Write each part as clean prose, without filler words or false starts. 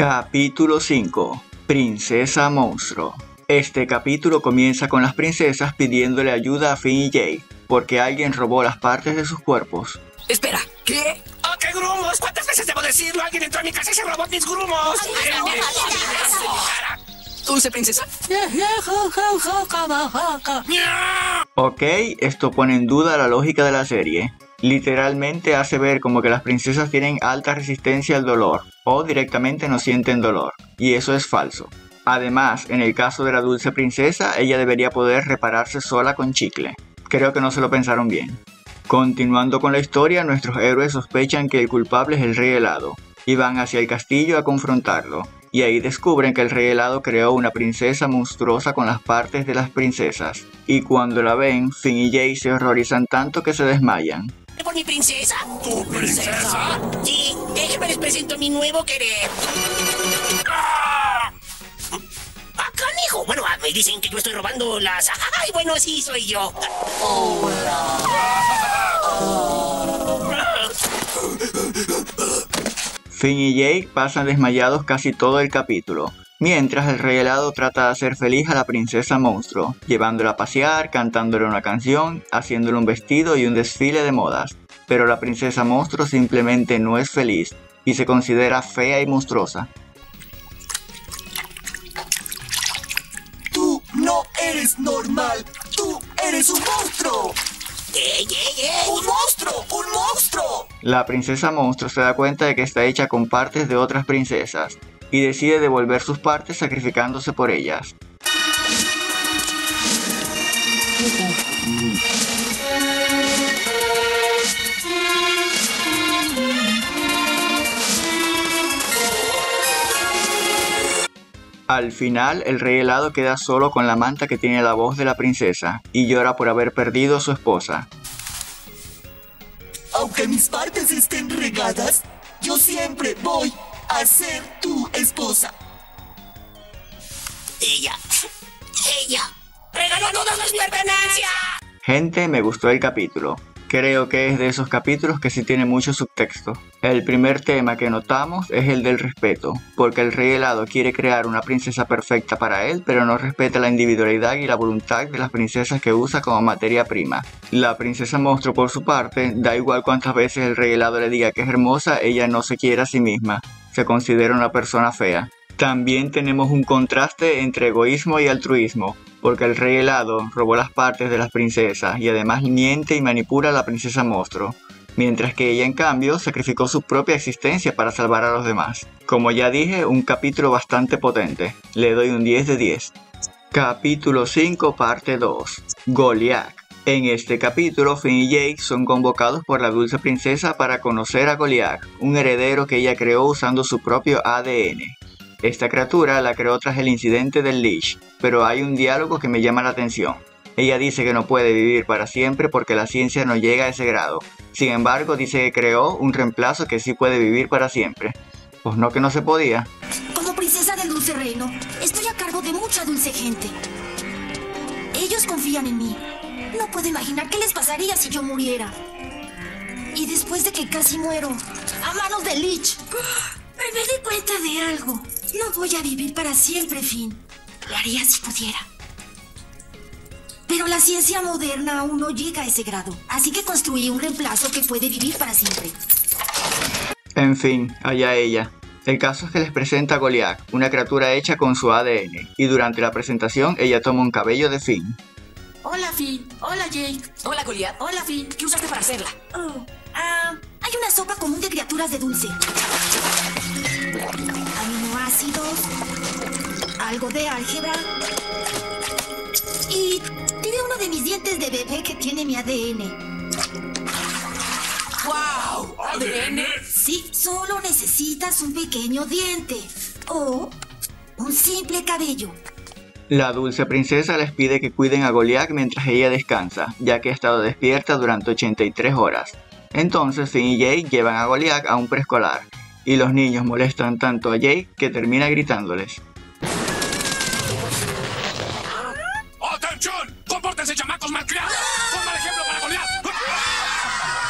Capítulo 5. Princesa Monstruo. Este capítulo comienza con las princesas pidiéndole ayuda a Finn y Jake, porque alguien robó las partes de sus cuerpos. Espera, ¿qué? ¡Oh, qué grumos! ¿Cuántas veces debo decirlo? Alguien entró a mi casa y se robó mis grumos. ¿Dulce princesa? Ok, esto pone en duda la lógica de la serie. Literalmente hace ver como que las princesas tienen alta resistencia al dolor, o directamente no sienten dolor, y eso es falso. Además, en el caso de la dulce princesa, ella debería poder repararse sola con chicle. Creo que no se lo pensaron bien. Continuando con la historia, nuestros héroes sospechan que el culpable es el Rey Helado, y van hacia el castillo a confrontarlo. Y ahí descubren que el Rey Helado creó una princesa monstruosa con las partes de las princesas. Y cuando la ven, Finn y Jake se horrorizan tanto que se desmayan. ¿Por mi princesa? ¿Tu princesa? Sí, déjenme les presento mi nuevo querer. Canijo. Bueno, me dicen que yo estoy robando las... Ay, bueno, sí, soy yo. Finn y Jake pasan desmayados casi todo el capítulo, mientras el Rey Helado trata de hacer feliz a la princesa monstruo, llevándola a pasear, cantándole una canción, haciéndole un vestido y un desfile de modas. Pero la princesa monstruo simplemente no es feliz y se considera fea y monstruosa. Tú no eres normal, tú eres un monstruo. ¡Un monstruo! ¡Un monstruo! La princesa monstruo se da cuenta de que está hecha con partes de otras princesas y decide devolver sus partes sacrificándose por ellas. Al final, el Rey Helado queda solo con la manta que tiene la voz de la princesa y llora por haber perdido a su esposa. Aunque mis partes estén regadas, yo siempre voy a ser tu esposa. Ella regaló todas mis pertenencias. Gente, me gustó el capítulo. Creo que es de esos capítulos que sí tiene mucho subtexto. El primer tema que notamos es el del respeto, porque el Rey Helado quiere crear una princesa perfecta para él, pero no respeta la individualidad y la voluntad de las princesas que usa como materia prima. La princesa monstruo, por su parte, da igual cuántas veces el Rey Helado le diga que es hermosa, ella no se quiere a sí misma. Se considera una persona fea. También tenemos un contraste entre egoísmo y altruismo, porque el Rey Helado robó las partes de las princesas y además miente y manipula a la princesa monstruo, mientras que ella en cambio sacrificó su propia existencia para salvar a los demás. Como ya dije, un capítulo bastante potente. Le doy un 10 de 10. Capítulo 5, parte 2. Goliath. En este capítulo, Finn y Jake son convocados por la dulce princesa para conocer a Goliath, un heredero que ella creó usando su propio ADN. Esta criatura la creó tras el incidente del Lich, pero hay un diálogo que me llama la atención. Ella dice que no puede vivir para siempre porque la ciencia no llega a ese grado. Sin embargo, dice que creó un reemplazo que sí puede vivir para siempre. Pues no, que no se podía. Como princesa del dulce reino, estoy a cargo de mucha dulce gente. Ellos confían en mí. No puedo imaginar qué les pasaría si yo muriera. Y después de que casi muero, a manos del Lich, me di cuenta de algo. No voy a vivir para siempre, Finn. Lo haría si pudiera. Pero la ciencia moderna aún no llega a ese grado. Así que construí un reemplazo que puede vivir para siempre. En fin, allá ella. El caso es que les presenta a Goliath, una criatura hecha con su ADN, y durante la presentación ella toma un cabello de Finn. Hola, Finn. Hola, Jake. Hola, Goliath. Hola, Finn. ¿Qué usaste para hacerla? Hay una sopa común de criaturas de dulce. Aminoácidos, algo de álgebra y tiene uno de mis dientes de bebé que tiene mi ADN. ¡Wow! ¿ADN? Sí, solo necesitas un pequeño diente o un simple cabello. La dulce princesa les pide que cuiden a Goliath mientras ella descansa, ya que ha estado despierta durante 83 horas. Entonces Finn y Jake llevan a Goliath a un preescolar, y los niños molestan tanto a Jake que termina gritándoles. ¡Atención! ¡Compórtense, chamacos malcriados! ¡Un mal ejemplo para Goliath!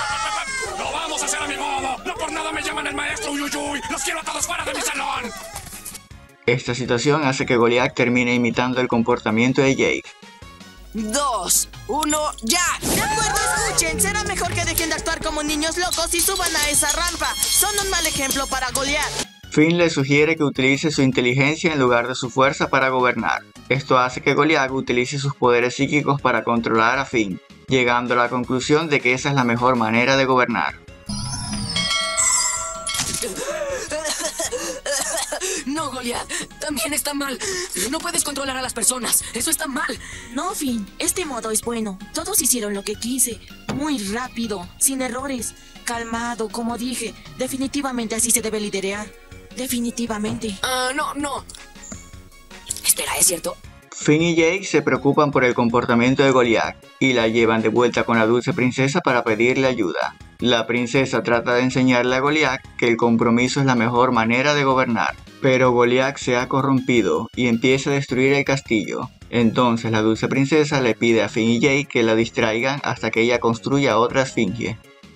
¡Lo vamos a hacer a mi modo! ¡No por nada me llaman el maestro Uyuyuy! ¡Los quiero a todos fuera de mi salón! Esta situación hace que Goliath termine imitando el comportamiento de Jake. 2, 1, ya. De acuerdo, escuchen. Será mejor que dejen de actuar como niños locos y suban a esa rampa. Son un mal ejemplo para Goliath. Finn le sugiere que utilice su inteligencia en lugar de su fuerza para gobernar. Esto hace que Goliath utilice sus poderes psíquicos para controlar a Finn, llegando a la conclusión de que esa es la mejor manera de gobernar. No, Goliath, también está mal. No puedes controlar a las personas. Eso está mal. No, Finn, este modo es bueno. Todos hicieron lo que quise. Muy rápido, sin errores. Calmado, como dije. Definitivamente así se debe liderear. Definitivamente. No. Espera, ¿es cierto? Finn y Jake se preocupan por el comportamiento de Goliath y la llevan de vuelta con la dulce princesa para pedirle ayuda. La princesa trata de enseñarle a Goliath que el compromiso es la mejor manera de gobernar, pero Goliath se ha corrompido y empieza a destruir el castillo. Entonces la dulce princesa le pide a Finn y Jake que la distraigan hasta que ella construya otra esfinge.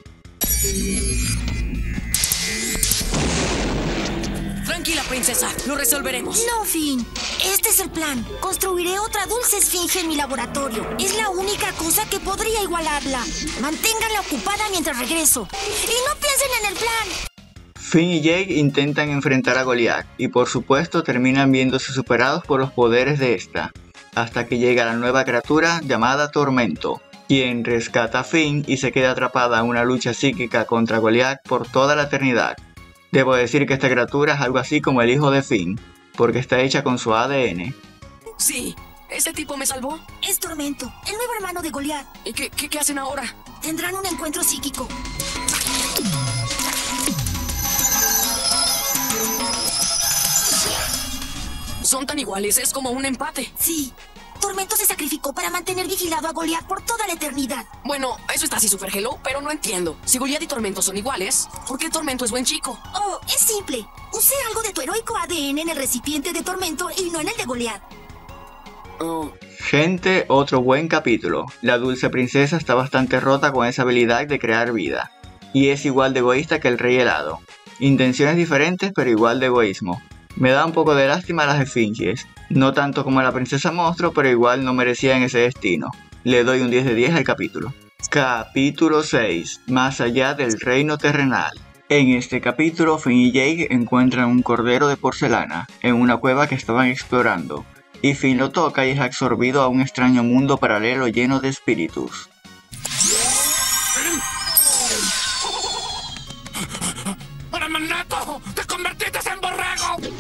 Tranquila, princesa, lo resolveremos. No, Finn. Este es el plan. Construiré otra dulce esfinge en mi laboratorio. Es la única cosa que podría igualarla. Manténganla ocupada mientras regreso. Y no piensen en el plan. Finn y Jake intentan enfrentar a Goliath y por supuesto terminan viéndose superados por los poderes de esta, hasta que llega la nueva criatura llamada Tormento, quien rescata a Finn y se queda atrapada en una lucha psíquica contra Goliath por toda la eternidad. Debo decir que esta criatura es algo así como el hijo de Finn, porque está hecha con su ADN. Sí, ¿ese tipo me salvó? Es Tormento, el nuevo hermano de Goliath. ¿Y qué hacen ahora? Tendrán un encuentro psíquico. Son tan iguales, es como un empate. Sí. Tormento se sacrificó para mantener vigilado a Goliath por toda la eternidad. Bueno, eso está así super hello, pero no entiendo. Si Goliath y Tormento son iguales, ¿por qué Tormento es buen chico? Oh, es simple. Usé algo de tu heroico ADN en el recipiente de Tormento y no en el de Goliath. Oh. Gente, otro buen capítulo. La dulce princesa está bastante rota con esa habilidad de crear vida. Y es igual de egoísta que el rey helado. Intenciones diferentes, pero igual de egoísmo. Me da un poco de lástima a las esfinges. No tanto como a la princesa monstruo, pero igual no merecían ese destino. Le doy un 10 de 10 al capítulo. Capítulo 6. Más allá del reino terrenal. En este capítulo, Finn y Jake encuentran un cordero de porcelana en una cueva que estaban explorando. Y Finn lo toca y es absorbido a un extraño mundo paralelo lleno de espíritus. ¡Hermanato! ¡Te convertiste en borrego!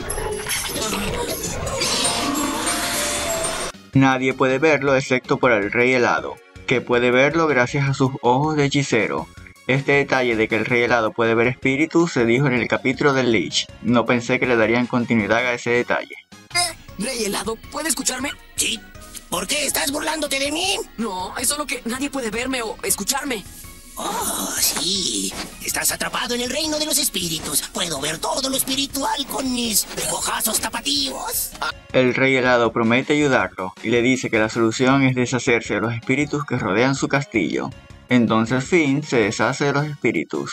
Nadie puede verlo excepto por el rey helado, que puede verlo gracias a sus ojos de hechicero. Este detalle de que el rey helado puede ver espíritus se dijo en el capítulo del Lich. No pensé que le darían continuidad a ese detalle. ¿Rey helado? ¿Puede escucharme? Sí. ¿Por qué estás burlándote de mí? No, es solo que nadie puede verme o escucharme. Oh, sí. Estás atrapado en el reino de los espíritus. Puedo ver todo lo espiritual con mis ojazos tapatíos. El rey helado promete ayudarlo y le dice que la solución es deshacerse de los espíritus que rodean su castillo. Entonces Finn se deshace de los espíritus.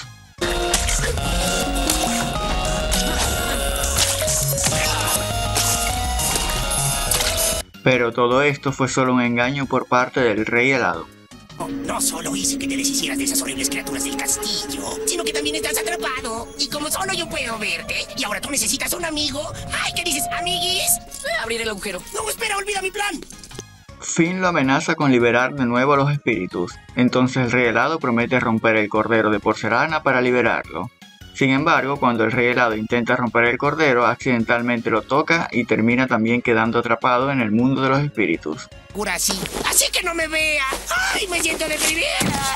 Pero todo esto fue solo un engaño por parte del rey helado. Oh, no solo hice que te deshicieras de esas horribles criaturas del castillo, sino que también estás atrapado. Y como solo yo puedo verte, y ahora tú necesitas un amigo. ¡Ay, qué dices, amiguis! Abriré el agujero. No, espera, olvida mi plan. Finn lo amenaza con liberar de nuevo a los espíritus. Entonces el rey helado promete romper el cordero de porcelana para liberarlo. Sin embargo, cuando el rey helado intenta romper el cordero, accidentalmente lo toca y termina también quedando atrapado en el mundo de los espíritus. Pura así. Así que no me vea. ¡Ay, me siento deprimida!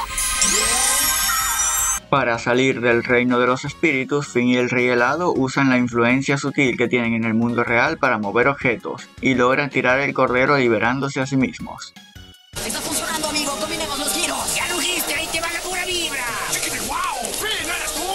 Para salir del reino de los espíritus, Finn y el rey helado usan la influencia sutil que tienen en el mundo real para mover objetos y logran tirar el cordero liberándose a sí mismos. Está funcionando, amigo. Combinemos los giros. ¡Ya rugiste! ¡Ahí te va la pura vibra! ¡Wow! ¡Finn, eres tú!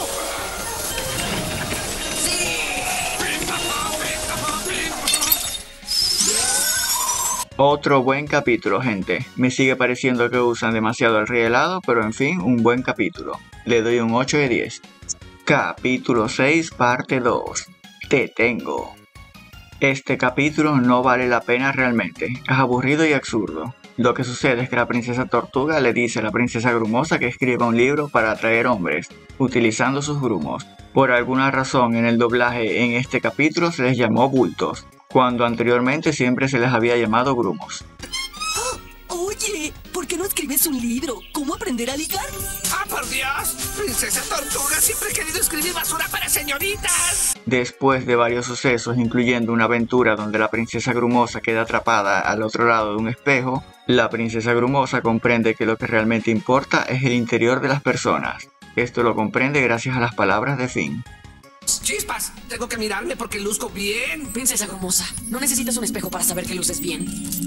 Otro buen capítulo, gente. Me sigue pareciendo que usan demasiado el rey helado, pero en fin, un buen capítulo. Le doy un 8 de 10. Capítulo 6, parte 2. Te tengo. Este capítulo no vale la pena realmente, es aburrido y absurdo. Lo que sucede es que la princesa Tortuga le dice a la princesa Grumosa que escriba un libro para atraer hombres, utilizando sus grumos. Por alguna razón en el doblaje en este capítulo se les llamó bultos, cuando anteriormente siempre se les había llamado grumos. Oye, ¿por qué no escribes un libro? ¿Cómo aprender a ligar? ¡Ah, por Dios! Princesa Tortuga, siempre he querido escribir basura para señoritas. Después de varios sucesos, incluyendo una aventura donde la princesa Grumosa queda atrapada al otro lado de un espejo, la princesa Grumosa comprende que lo que realmente importa es el interior de las personas. Esto lo comprende gracias a las palabras de Finn. ¡Chispas! Tengo que mirarme porque luzco bien. Princesa Grumosa, no necesitas un espejo para saber que luces bien.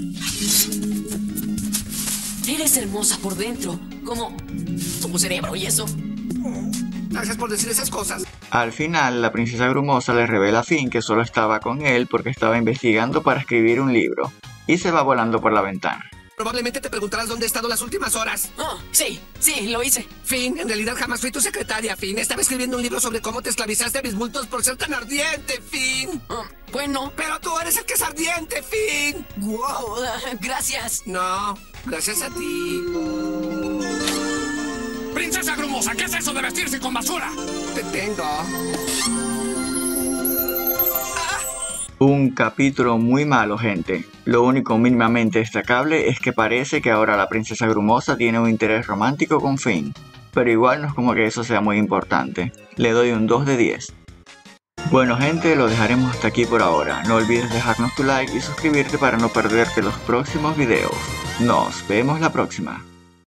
Eres hermosa por dentro, como tu cerebro y eso. Gracias por decir esas cosas. Al final, la princesa Grumosa le revela a Finn que solo estaba con él porque estaba investigando para escribir un libro, y se va volando por la ventana. Probablemente te preguntarás dónde he estado las últimas horas. Oh, sí, lo hice. Finn, en realidad jamás fui tu secretaria, Finn. Estaba escribiendo un libro sobre cómo te esclavizaste a mis bultos por ser tan ardiente, Finn. Bueno. Pero tú eres el que es ardiente, Finn. Wow, gracias. No, gracias a ti. ¡Princesa Grumosa! ¿Qué es eso de vestirse con basura? Te tengo. Un capítulo muy malo, gente. Lo único mínimamente destacable es que parece que ahora la princesa Grumosa tiene un interés romántico con Finn, pero igual no es como que eso sea muy importante. Le doy un 2 de 10. Bueno gente, lo dejaremos hasta aquí por ahora. No olvides dejarnos tu like y suscribirte para no perderte los próximos videos. Nos vemos la próxima.